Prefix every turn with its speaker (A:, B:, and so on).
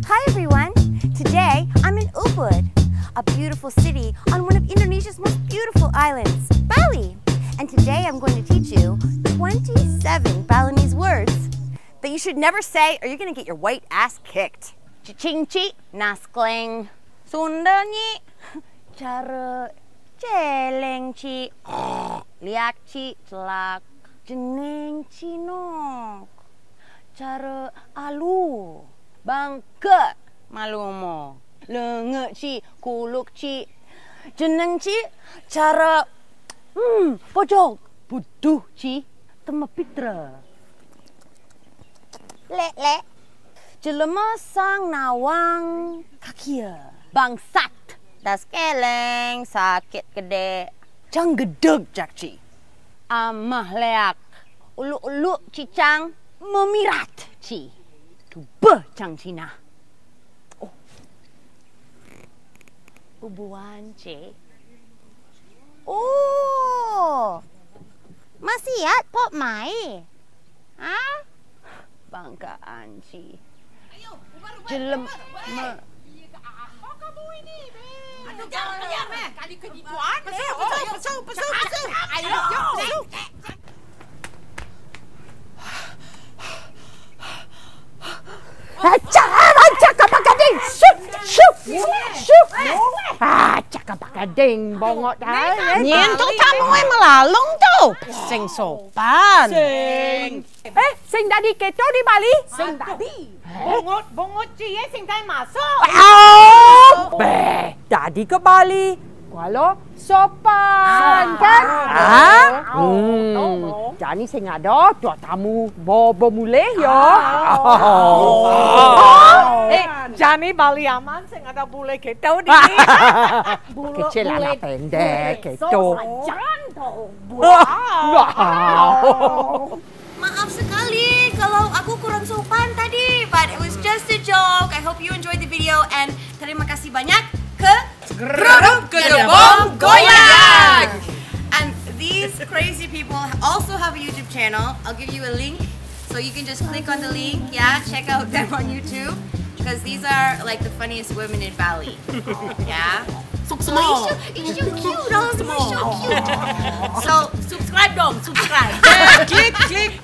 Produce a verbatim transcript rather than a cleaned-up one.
A: Hi everyone! Today I'm in Ubud, a beautiful city on one of Indonesia's most beautiful islands, Bali. And today I'm going to teach you twenty-seven Balinese words that you should never say or you're going to get your white ass kicked. Cicingci naskleng, Sundanya cara celengci, liakci celak, jeneng cinok, cara alu, bangke malumo, lengeci kulukci, jenengci cara hmm pojok, buduhci temepitra, lek lek, jelema sang nawang kakia, bangsat, das keleng sakit gede, jang gedeg jakci, amah leak, ulu-ulu cicang memirat ci, tubeh cang cina. Oh, ubuan ci. Oh, masih pop mai? Ah, bangkaan ci. Jelem ma.
B: Apa kamu ini, Be? Aduh, jangan kejar, Be. Kali kenipuan. Pesu, pesu, pesu, pesu, pesu. Ayo, pesu.
C: Jangan cakap pakai Syuk, syuk, syuk. Ah, cakap pakai bongok dah.
B: Nyentuh kamu yang melalung tu. Sing sopan.
C: Sing. Eh, sing tadi keto di Bali?
B: Sing tadi. Bongot, bongot cie sing tadi masuk.
C: Oh, be, tadi ke Bali. Kalau sopan, kan? Ah, hmm. Jadi sing ada dua tamu bobo mulai ya.
B: Eh, Jani Bali aman sing ada bule keto di.
C: Kecil anak pendek keto.
B: Jantung.
C: Wow.
A: Maaf sekali kalau aku kurang sopan tadi, but it was just a joke. I hope you enjoyed the video and terima kasih banyak ke Geruduk Gedebong Goyang. And these crazy people also have a YouTube channel. I'll give you a link so you can just click on the link. Yeah, check out them on YouTube because these are like the funniest women in Bali. Yeah.
B: Sok small.
A: It's so cute, dong. It's so cute. So subscribe dong, subscribe.
B: Klik, klik.